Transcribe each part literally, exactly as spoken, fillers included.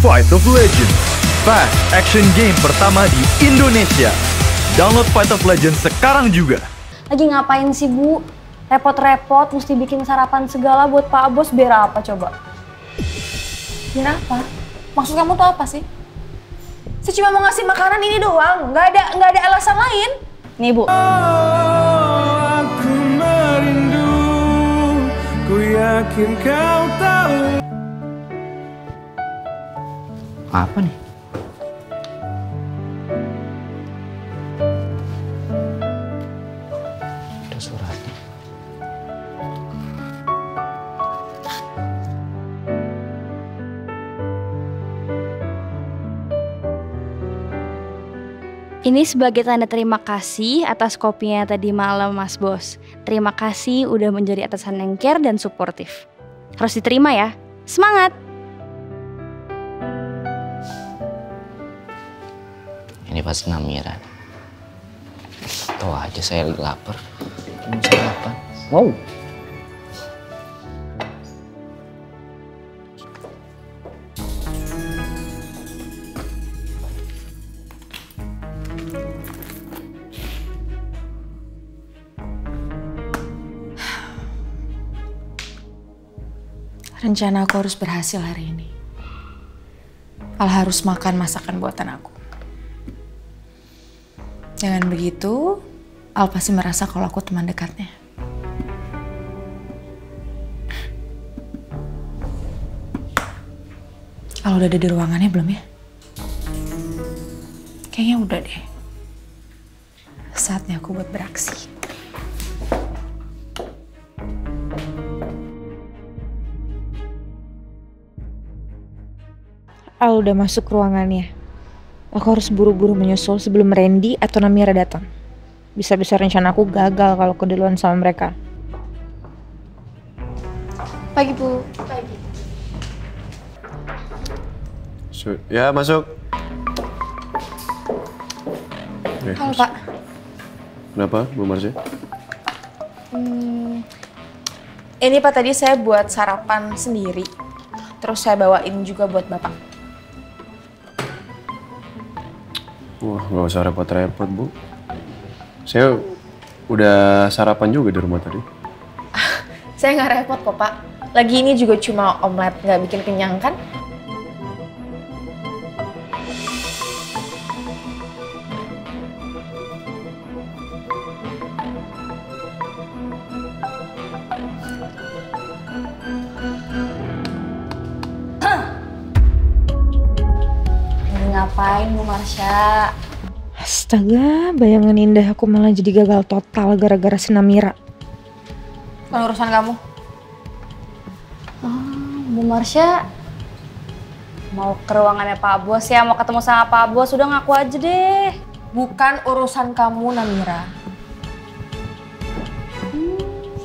Fight of Legends, fast action game pertama di Indonesia. Download Fight of Legends sekarang juga. Lagi ngapain sih, Bu? Repot-repot mesti bikin sarapan segala buat Pak Bos biar apa coba? Biar apa? Maksud kamu tuh apa sih? Saya cuma mau ngasih makanan ini doang, nggak ada nggak ada alasan lain. Nih, Bu. Aku merindu, ku yakin kau tahu. Apa nih? Ada suratnya. Ini sebagai tanda terima kasih atas kopinya tadi malam, Mas Bos. Terima kasih udah menjadi atasan yang care dan suportif. Harus diterima ya. Semangat! Ini pasti Namira. Tahu aja saya lagi lapar. Mau sarapan. Wow. Rencana aku harus berhasil hari ini. Al harus makan masakan buatan aku. Dengan begitu, Al pasti merasa kalau aku teman dekatnya. Al udah ada di ruangannya belum ya? Kayaknya udah deh. Saatnya aku buat beraksi. Al udah masuk ruangannya. Aku harus buru-buru menyusul sebelum Randy atau Namira datang. Bisa-bisa rencana aku gagal kalau keduluan sama mereka. Pagi, Bu. Pagi. Ya, masuk. Eh, Halo, Pak. Kenapa, Bu Marsha? Hmm, ini Pak, tadi saya buat sarapan sendiri. Terus saya bawain juga buat Bapak. Wah, nggak usah repot-repot, Bu. Saya udah sarapan juga di rumah tadi. Saya nggak repot kok, Pak. Lagi ini juga cuma omelet, nggak bikin kenyang kan? Ngapain, Bu Marsha? Astaga, bayangan indah aku malah jadi gagal total gara-gara si Namira. Bukan urusan kamu. Oh, Bu Marsha mau ke ruangannya Pak Bos ya, mau ketemu sama Pak Bos, udah ngaku aja deh. Bukan urusan kamu, Namira. Hmm.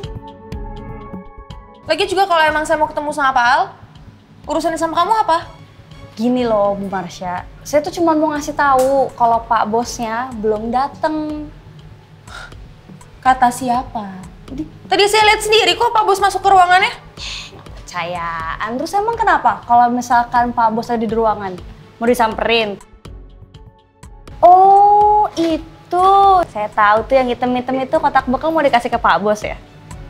Lagi juga kalau emang saya mau ketemu sama Pak Al, urusannya sama kamu apa? Gini loh, Bu Marsha, saya tuh cuma mau ngasih tahu kalau Pak Bosnya belum dateng. Kata siapa? Tadi saya lihat sendiri kok Pak Bos masuk ke ruangannya. Nggak percayaan. Terus emang kenapa kalau misalkan Pak Bos ada di ruangan? Mau disamperin? Oh, itu. Saya tahu tuh yang hitam-hitam itu kotak bekal mau dikasih ke Pak Bos ya?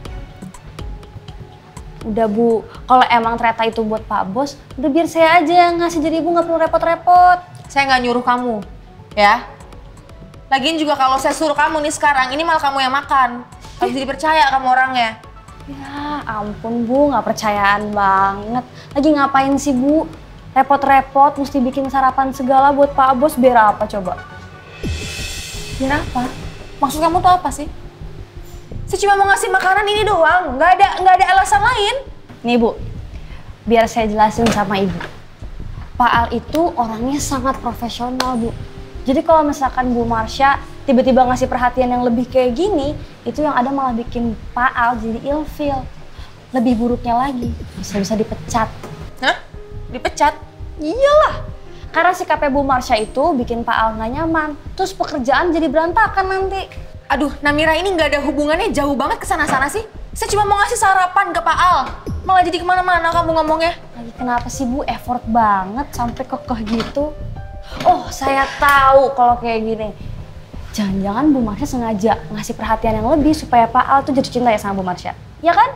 Udah, Bu, kalau emang ternyata itu buat Pak Bos, udah biar saya aja yang ngasih, jadi Ibu nggak perlu repot-repot. Saya nggak nyuruh kamu, ya. Lagian juga kalau saya suruh kamu nih sekarang, ini malah kamu yang makan. Gak bisa dipercaya kamu orangnya. Ya ampun, Bu, nggak percayaan banget. Lagi ngapain sih, Bu? Repot-repot mesti bikin sarapan segala buat Pak Bos biar apa coba? Biar apa? Maksud kamu tuh apa sih? Saya cuma mau ngasih makanan ini doang, nggak ada nggak ada alasan lain. Nih, Bu, biar saya jelasin sama Ibu. Pak Al itu orangnya sangat profesional, Bu. Jadi kalau misalkan Bu Marsha tiba-tiba ngasih perhatian yang lebih kayak gini, itu yang ada malah bikin Pak Al jadi ilfeel. Lebih buruknya lagi, bisa-bisa dipecat. Hah? Dipecat? Iyalah, karena sikapnya Bu Marsha itu bikin Pak Al nggak nyaman. Terus pekerjaan jadi berantakan nanti. Aduh, Namira ini nggak ada hubungannya jauh banget ke sana-sana sih. Saya cuma mau ngasih sarapan ke Pak Al. Malah jadi kemana-mana kamu ngomongnya. Lagi Kenapa sih Bu effort banget sampai kekeh gitu? Oh, saya tahu kalau kayak gini. Jangan-jangan Bu Marsha sengaja ngasih perhatian yang lebih supaya Pak Al tuh jatuh cinta ya sama Bu Marsha. Ya kan?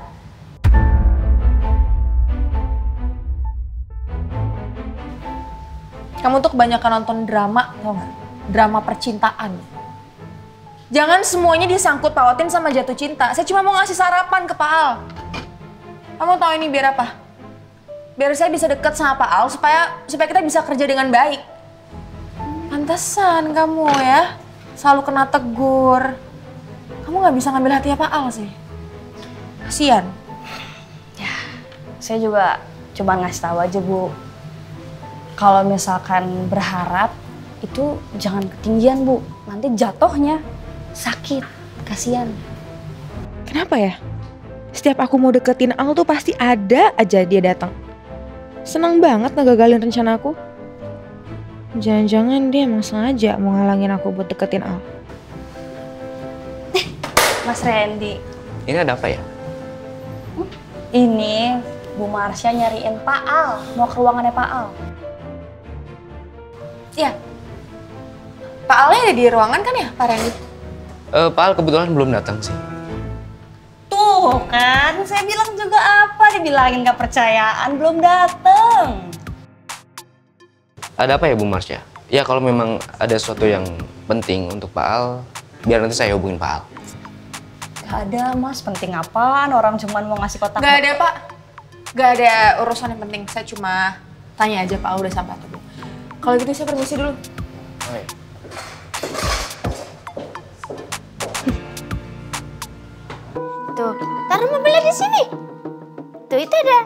Kamu tuh kebanyakan nonton drama, tau gak? Drama percintaan. Jangan semuanya disangkut pautin sama jatuh cinta. Saya cuma mau ngasih sarapan ke Pak Al. Kamu tahu ini biar apa? Biar saya bisa deket sama Pak Al supaya supaya kita bisa kerja dengan baik. Pantesan kamu ya selalu kena tegur. Kamu nggak bisa ngambil hatinya Pak Al sih. Kasian. Ya, saya juga coba ngasih tahu aja Bu. Kalau misalkan berharap itu jangan ketinggian Bu. Nanti jatuhnya sakit, kasihan. Kenapa ya? Setiap aku mau deketin Al tuh pasti ada aja dia datang. Senang banget ngegagalin rencana aku. Jangan-jangan dia emang sengaja mau ngalangin aku buat deketin Al. Eh, Mas Randy. Ini ada apa ya? Hmm? Ini Bu Marsha nyariin Pak Al, mau ke ruangannya Pak Al. Iya. Pak Alnya ada di ruangan kan ya, Pak Randy? Uh, Pak Al kebetulan belum datang sih. Tuh kan, saya bilang juga apa, dibilangin gak percayaan, belum dateng. Ada apa ya Bu Marsha? Ya kalau memang ada sesuatu yang penting untuk Pak Al, biar nanti saya hubungin Pak Al. Gak ada Mas, penting apaan, orang cuma mau ngasih kotak. Gak ada Pak, gak ada urusan yang penting. Saya cuma tanya aja Pak Al udah sampai atau belum. Kalau gitu saya permisi dulu. Oh, iya. Tuh, taruh mobilnya di sini. Tuh, itu ada.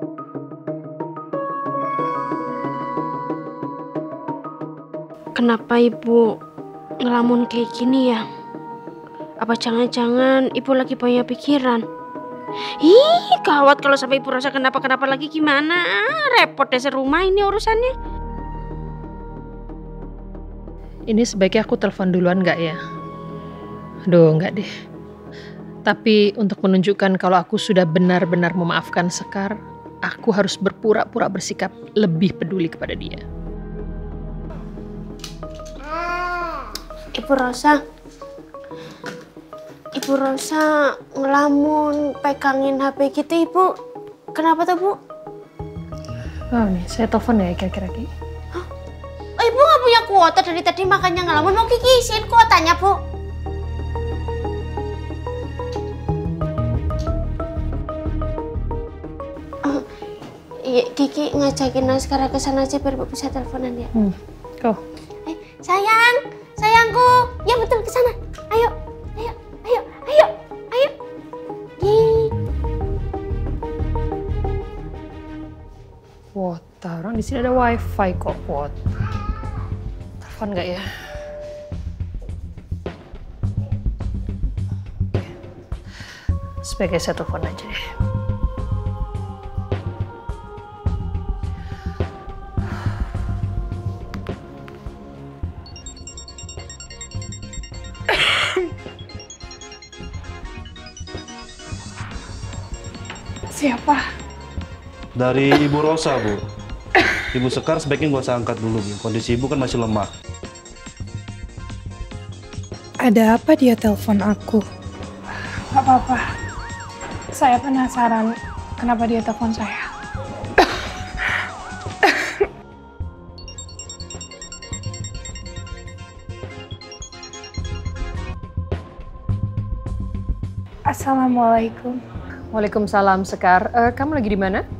Kenapa Ibu ngelamun kayak gini ya? Apa jangan-jangan Ibu lagi banyak pikiran? Ih, gawat kalau sampai Ibu rasa kenapa-kenapa lagi gimana? Repot deh serumah ini urusannya. Ini sebaiknya aku telepon duluan nggak ya? Aduh, nggak deh. Tapi untuk menunjukkan kalau aku sudah benar-benar memaafkan Sekar, aku harus berpura-pura bersikap lebih peduli kepada dia. Ibu Rosa, Ibu Rosa ngelamun, pegangin H P gitu Ibu. Kenapa tuh Bu? Oh nih, saya telepon ya kira-kira Ki. Oh, Ibu nggak punya kuota dari tadi makanya ngelamun. Mau Kiki isiin kuotanya Bu? Oh, iya, Kiki ngajakin Naskara ke sana aja biar Bu bisa teleponan ya. Hmm, go. Eh, sayang, sayangku, ya betul ke sana. Ayo, ayo, ayo, ayo, ayo. Yeay. Kuota, orang di sini ada wifi kok kuota. Telepon nggak ya? Sebagai saya telepon aja deh. Siapa? Dari Ibu Rosa, Bu. Ibu Sekar sebaiknya nggak usah angkat dulu, Bu. Kondisi Ibu kan masih lemah. Ada apa dia telepon aku? Gak apa-apa. Saya penasaran kenapa dia telepon saya. Assalamualaikum. Waalaikumsalam Sekar. Uh, kamu lagi di mana?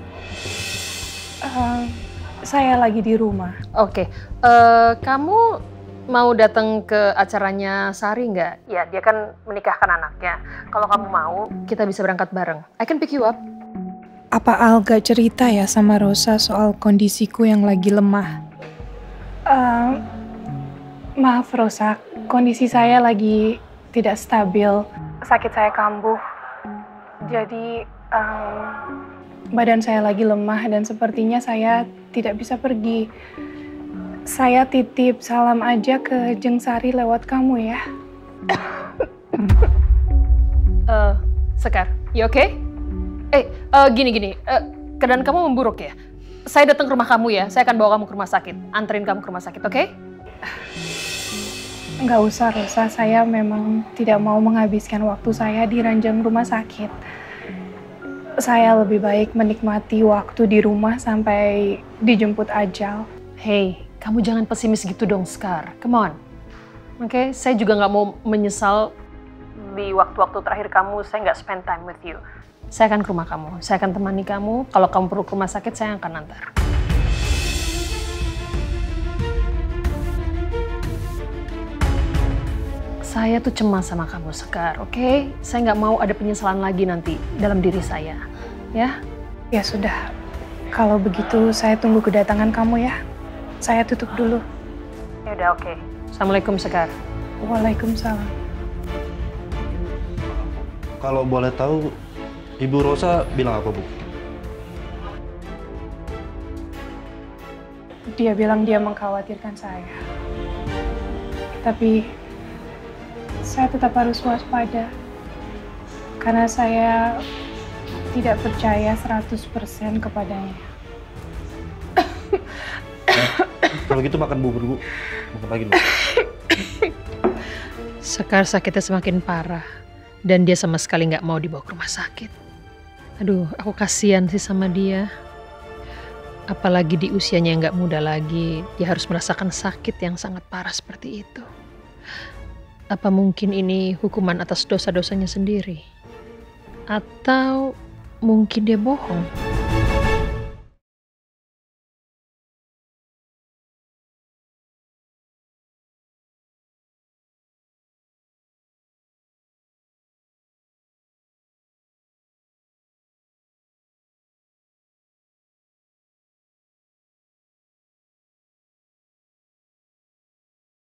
Uh, saya lagi di rumah. Oke. Okay. Uh, kamu mau datang ke acaranya Sari nggak? Ya, dia kan menikahkan anaknya. Kalau kamu mau, kita bisa berangkat bareng. I can pick you up. Apa Al gak cerita ya sama Rosa soal kondisiku yang lagi lemah? Uh, maaf Rosa, kondisi saya lagi tidak stabil. Sakit saya kambuh. Jadi um, badan saya lagi lemah dan sepertinya saya tidak bisa pergi. Saya titip salam aja ke Jeng Sari lewat kamu ya. uh, Sekar, you okay? Eh, uh, gini gini. Uh, keadaan kamu memburuk ya? Saya datang ke rumah kamu ya, saya akan bawa kamu ke rumah sakit. Anterin kamu ke rumah sakit, oke? Okay? Nggak usah, Rosa. Saya memang tidak mau menghabiskan waktu saya di ranjang rumah sakit. Saya lebih baik menikmati waktu di rumah sampai dijemput ajal. Hey, kamu jangan pesimis gitu dong, Scar. Come on. Oke, okay? Saya juga nggak mau menyesal di waktu-waktu terakhir kamu, saya nggak spend time with you. Saya akan ke rumah kamu, saya akan temani kamu. Kalau kamu perlu ke rumah sakit, saya akan antar. Saya tuh cemas sama kamu, Sekar, oke? Okay? Saya nggak mau ada penyesalan lagi nanti dalam diri saya, ya? Ya sudah, kalau begitu saya tunggu kedatangan kamu ya. Saya tutup dulu. Ya udah, oke. Okay. Assalamualaikum, Sekar. Waalaikumsalam. Kalau boleh tahu, Ibu Rosa bilang apa, Bu? Dia bilang dia mengkhawatirkan saya. Tapi saya tetap harus waspada. Karena saya tidak percaya seratus persen kepadanya. Kalau gitu makan bubur, Bu. Makan lagi, Bu. Sekar sakitnya semakin parah. Dan dia sama sekali nggak mau dibawa ke rumah sakit. Aduh, aku kasihan sih sama dia. Apalagi di usianya yang nggak muda lagi, dia harus merasakan sakit yang sangat parah seperti itu. Apa mungkin ini hukuman atas dosa-dosanya sendiri? Atau mungkin dia bohong?